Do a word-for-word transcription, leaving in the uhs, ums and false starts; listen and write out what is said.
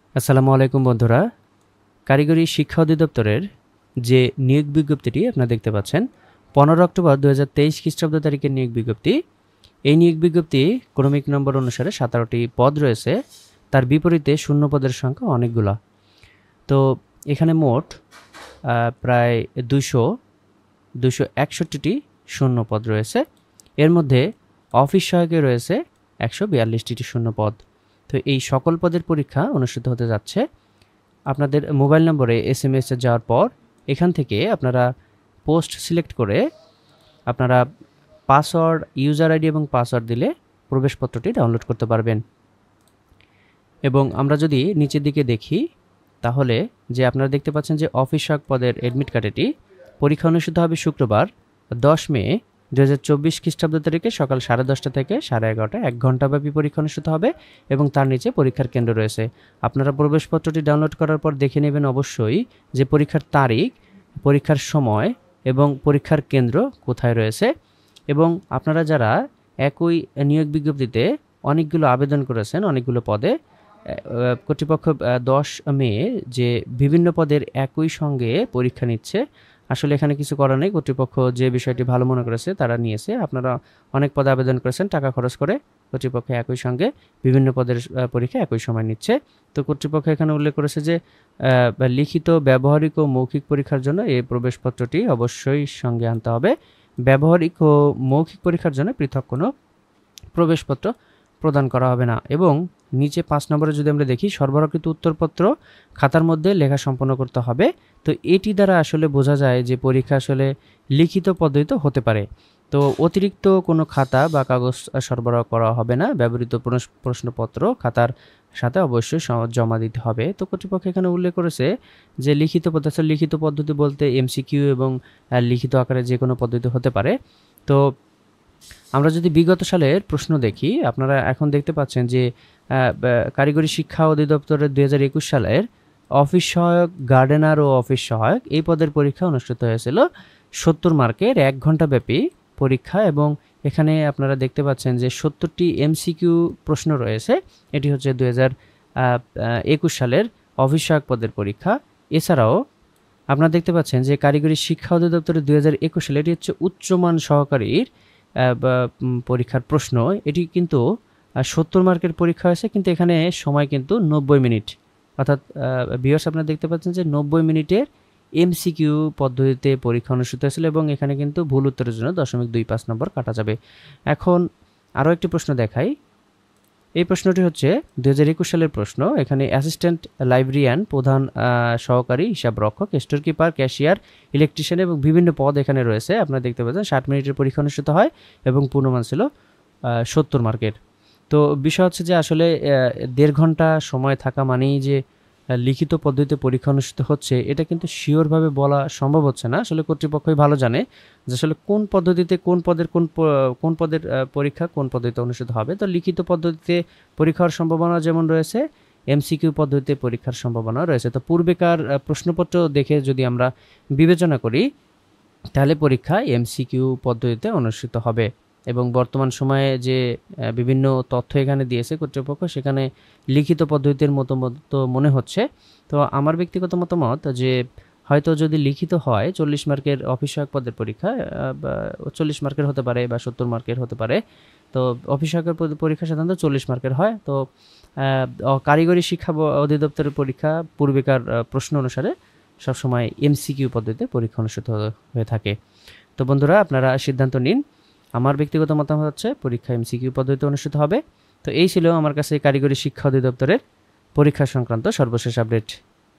আসসালামু আলাইকুম বন্ধুরা, কারিগরি শিক্ষা অধিদপ্তরের যে নিয়োগ বিজ্ঞপ্তিটি আপনারা দেখতে পাচ্ছেন পনেরো অক্টোবর দু হাজার তেইশ খ্রিস্টাব্দ তারিখের নিয়োগ বিজ্ঞপ্তি। এই নিয়োগ বিজ্ঞপ্তি ক্রমিক নম্বর অনুসারে সতেরোটি পদ রয়েছে, তার বিপরীতে শূন্য পদের সংখ্যা অনেকগুলা। তো এখানে মোট প্রায় দুইশো দুইশো একষট্টিটি শূন্য পদ রয়েছে। এর মধ্যে অফিস সহায়কে রয়েছে একশো বিয়াল্লিশটি শূন্য পদ। তো এই সকল পদের পরীক্ষা অনুষ্ঠিত হতে যাচ্ছে। আপনাদের মোবাইল নম্বরে এস এম এসে যাওয়ার পর এখান থেকে আপনারা পোস্ট সিলেক্ট করে আপনারা পাসওয়ার্ড, ইউজার আইডি এবং পাসওয়ার্ড দিলে প্রবেশপত্রটি ডাউনলোড করতে পারবেন। এবং আমরা যদি নিচের দিকে দেখি তাহলে যে আপনারা দেখতে পাচ্ছেন যে অফিস সহায়ক পদের অ্যাডমিট কার্ড, এটি পরীক্ষা অনুষ্ঠিত হবে শুক্রবার দশ মে দু হাজার চব্বিশ খ্রিস্টাব্দ তারিখে সকাল সাড়ে দশটা থেকে সাড়ে এগারোটা এক ঘন্টাব্যাপী পরীক্ষা অনুষ্ঠিত হবে এবং তার নিচে পরীক্ষার কেন্দ্র রয়েছে। আপনারা প্রবেশপত্রটি ডাউনলোড করার পর দেখে নেবেন অবশ্যই যে পরীক্ষার তারিখ, পরীক্ষার সময় এবং পরীক্ষার কেন্দ্র কোথায় রয়েছে। এবং আপনারা যারা একই নিয়োগ বিজ্ঞপ্তিতে অনেকগুলো আবেদন করেছেন অনেকগুলো পদে, কর্তৃপক্ষ দশ মে যে বিভিন্ন পদের একই সঙ্গে পরীক্ষা নিচ্ছে, আসলে এখানে কিছু করার নেই। কর্তৃপক্ষ যে বিষয়টি ভালো মনে করেছে তারা নিয়েছে। আপনারা অনেক পদে আবেদন করেছেন টাকা খরচ করে, কর্তৃপক্ষ একই সঙ্গে বিভিন্ন পদের পরীক্ষা একই সময় নিচ্ছে। তো কর্তৃপক্ষ এখানে উল্লেখ করেছে যে লিখিত, ব্যবহারিক ও মৌখিক পরীক্ষার জন্য এই প্রবেশপত্রটি অবশ্যই সঙ্গে আনতে হবে। ব্যবহারিক ও মৌখিক পরীক্ষার জন্য পৃথক কোনো প্রবেশপত্র প্রদান করা হবে না। এবং নিচে পাঁচ নম্বরে যদি আমরা দেখি, সরবরাহকৃত উত্তরপত্র খাতার মধ্যে লেখা সম্পন্ন করতে হবে। তো এটি দ্বারা আসলে বোঝা যায় যে পরীক্ষা আসলে লিখিত পদ্ধতিতে হতে পারে। তো অতিরিক্ত কোনো খাতা বা কাগজ সরবরাহ করা হবে না। ব্যবহৃত প্রশ্নপত্র খাতার সাথে অবশ্যই জমা দিতে হবে। তো কর্তৃপক্ষ এখানে উল্লেখ করেছে যে লিখিত পদ্ধতি, লিখিত পদ্ধতি বলতে এমসিকিউ এবং লিখিত আকারে যে কোনো পদ্ধতি হতে পারে। তো আমরা যদি বিগত সালের প্রশ্ন দেখি, আপনারা এখন দেখতে পাচ্ছেন যে কারিগরি শিক্ষা অধিদপ্তরের দুই হাজার একুশ সালের অফিস সহায়ক, গার্ডেনার ও অফিস সহায়ক এই পদের পরীক্ষা অনুষ্ঠিত হয়েছিল সত্তর মার্কের এক ঘন্টা ব্যাপী পরীক্ষা। এবং এখানে আপনারা দেখতে পাচ্ছেন যে সত্তরটি এমসিকিউ প্রশ্ন রয়েছে। এটি হচ্ছে দুই হাজার একুশ সালের অফিস সহায়ক পদের পরীক্ষা। এছাড়াও আপনারা দেখতে পাচ্ছেন যে কারিগরি শিক্ষা অধিদপ্তরের দুই হাজার একুশ সালে এটি হচ্ছে উচ্চমান সহকারীর পরীক্ষার প্রশ্ন। এটি কিন্তু সত্তর মার্কের পরীক্ষা হয়েছে, কিন্তু এখানে সময় কিন্তু নব্বই মিনিট, অর্থাৎ ভিউয়ার্স আপনারা দেখতে পাচ্ছেন যে নব্বই মিনিটের এমসিকিউ পদ্ধতিতে পরীক্ষা অনুষ্ঠিত হয়েছিল এবং এখানে কিন্তু ভুল উত্তরের জন্য দশমিক দুই পাঁচ নম্বর কাটা যাবে। এখন আরও একটি প্রশ্ন দেখাই। এই প্রশ্নটি হচ্ছে দুই হাজার একুশ সালের প্রশ্ন। এখানে অ্যাসিস্ট্যান্ট লাইব্রেরিয়ান, প্রধান সহকারী হিসাব রক্ষক, স্টোর কিপার, ক্যাশিয়ার, ইলেকট্রিশিয়ান এবং বিভিন্ন পদ এখানে রয়েছে। আপনারা দেখতে পাচ্ছেন ষাট মিনিটের পরীক্ষা অনুষ্ঠিত হয় এবং পূর্ণমান ছিল সত্তর মার্কের। তো বিষয় হচ্ছে যে আসলে দেড় ঘন্টা সময় থাকা মানেই যে লিখিত পদ্ধতিতে পরীক্ষা অনুষ্ঠিত হচ্ছে, এটা কিন্তু শিওরভাবে বলা সম্ভব হচ্ছে না। আসলে কর্তৃপক্ষই ভালো জানে যে আসলে কোন পদ্ধতিতে কোন পদের কোন কোন পদের পরীক্ষা কোন পদ্ধতিতে অনুষ্ঠিত হবে। তো লিখিত পদ্ধতিতে পরীক্ষার সম্ভাবনা যেমন রয়েছে, এমসিকিউ পদ্ধতিতে পরীক্ষার সম্ভাবনা রয়েছে। তো পূর্বেকার প্রশ্নপত্র দেখে যদি আমরা বিবেচনা করি তাহলে পরীক্ষা এমসিকিউ পদ্ধতিতে অনুষ্ঠিত হবে। এবং বর্তমান সময়ে যে বিভিন্ন তথ্য এখানে দিয়েছে কর্তৃপক্ষ, সেখানে লিখিত পদ্ধতির মতো মতো মনে হচ্ছে। তো আমার ব্যক্তিগত মতামত যে হয়তো যদি লিখিত হয় চল্লিশ মার্কের অফিস সহায়ক পদের পরীক্ষা, চল্লিশ মার্কের হতে পারে বা সত্তর মার্কের হতে পারে। তো অফিস সহায়কের পরীক্ষা সাধারণত চল্লিশ মার্কের হয়। তো কারিগরি শিক্ষা অধিদপ্তরের পরীক্ষা পূর্বেকার প্রশ্ন অনুসারে সবসময় এমসিকিউ পদ্ধতিতে পরীক্ষা অনুষ্ঠিত হয়ে থাকে। তো বন্ধুরা, আপনারা সিদ্ধান্ত নিন। আমার ব্যক্তিগত মতামত হচ্ছে পরীক্ষা এমসিকিউ পদ্ধতিতে অনুষ্ঠিত হবে। তো এই ছিল আমার কাছে কারিগরি শিক্ষা অধিদপ্তরের পরীক্ষা সংক্রান্ত সর্বশেষ আপডেট।